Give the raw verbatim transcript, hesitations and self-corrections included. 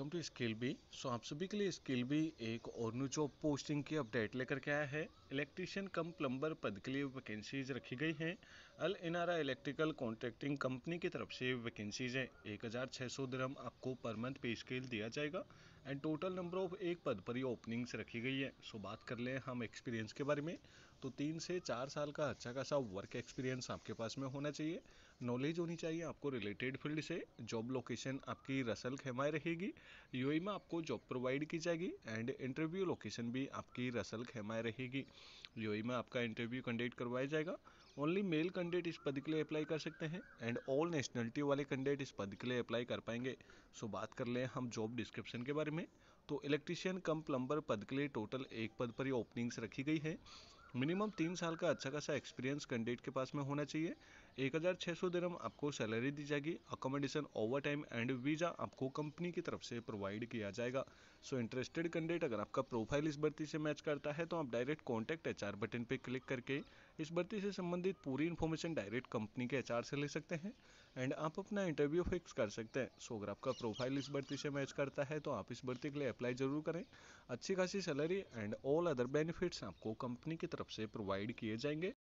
To skill B. सो आप सभी के लिए स्किल बी एक और न्यू जॉब पोस्टिंग की अपडेट लेकर के आया है। इलेक्ट्रीशियन कम प्लम्बर पद के लिए वैकेंसीज रखी गई हैं। Al Inara electrical contracting company की तरफ से वैकेंसीज हैं। एक हज़ार छः सौ दिरहम आपको पर मंथ पे स्केल दिया जाएगा एंड टोटल नंबर ऑफ एक पद पर ही ओपनिंग्स रखी गई है। सो बात कर लें हम एक्सपीरियंस के बारे में, तो तीन से चार साल का अच्छा खासा वर्क एक्सपीरियंस आपके पास में होना चाहिए। नॉलेज होनी चाहिए आपको रिलेटेड फील्ड से। जॉब लोकेशन आपकी रसल खेमाए रहेगी। यूएई में आपको जॉब प्रोवाइड की जाएगी एंड इंटरव्यू लोकेशन भी आपकी रसल खेमाए रहेगी। यूएई में आपका इंटरव्यू कंडक्ट करवाया जाएगा। ओनली मेल कैंडिडेट इस पद के लिए अप्लाई कर सकते हैं एंड ऑल नेशनलिटी वाले कैंडिडेट इस पद के लिए अप्लाई कर पाएंगे। सो बात कर लें हम जॉब डिस्क्रिप्शन के बारे में, तो इलेक्ट्रीशियन कम प्लम्बर पद के लिए टोटल एक पद पर ही ओपनिंग्स रखी गई है। मिनिमम तीन साल का अच्छा खासा एक्सपीरियंस कैंडिडेट के पास में होना चाहिए। एक हज़ार छः सौ दिरहम आपको सैलरी दी जाएगी। Accommodation, overtime and visa आपको कंपनी की तरफ से प्रोवाइड किया जाएगा। सो इंटरेस्टेड कैंडिडेट अगर आपका प्रोफाइल इस भर्ती से मैच करता है तो आप डायरेक्ट कॉन्टैक्ट एचआर बटन पे क्लिक करके इस भर्ती से संबंधित पूरी इन्फॉर्मेशन डायरेक्ट कंपनी के एचआर से ले सकते हैं एंड आप अपना इंटरव्यू फिक्स कर सकते हैं। सो अगर आपका प्रोफाइल इस भर्ती से मैच करता है तो आप इस भर्ती के लिए अप्लाई जरूर करें। अच्छी खासी salary and all other benefits आपको कंपनी की तरफ से प्रोवाइड किए जाएंगे।